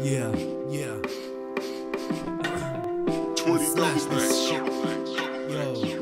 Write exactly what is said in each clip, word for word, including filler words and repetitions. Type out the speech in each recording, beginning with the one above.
Yeah, yeah. twenty Slash this shit. Yo.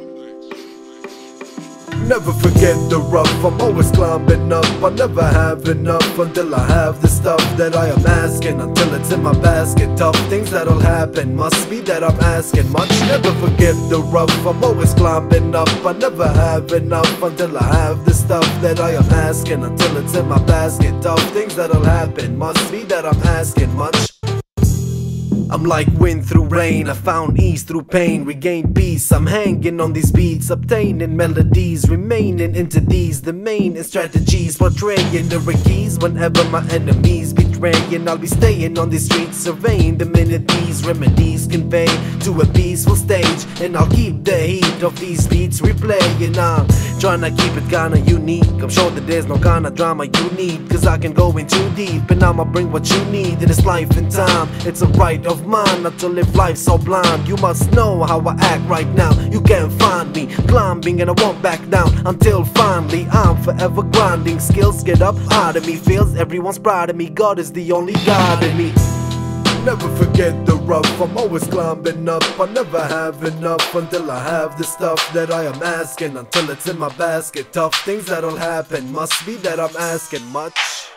Never forget the rough, I'm always climbing up. I never have enough until I have the stuff that I am asking. Until it's in my basket, tough things that'll happen. Must be that I'm asking much. Never forget the rough, I'm always climbing up. I never have enough until I have the stuff that I am asking. Until it's in my basket, tough things that'll happen. Must be that I'm asking much. I'm like wind through rain, I found ease through pain, regained peace. I'm hanging on these beats, obtaining melodies, remaining into these. The main strategies, portraying the keys whenever my enemies betraying. I'll be staying on these streets, surveying the minute these remedies convey to a peaceful stage. And I'll keep the heat of these beats replaying. I'm trying to keep it kinda unique. I'm sure that there's no kind of drama you need, cause I can go in too deep, and I'ma bring what you need in this life and time. It's a right of mine not to live life so blind. You must know how I act right now. You can't find me climbing, and I won't back down until finally I'm forever grinding. Skills get up out of me, feels everyone's proud of me. God is the only God in me. Never forget the rough, I'm always climbing up. I never have enough until I have the stuff that I am asking. Until it's in my basket, tough things that'll happen. Must be that I'm asking much.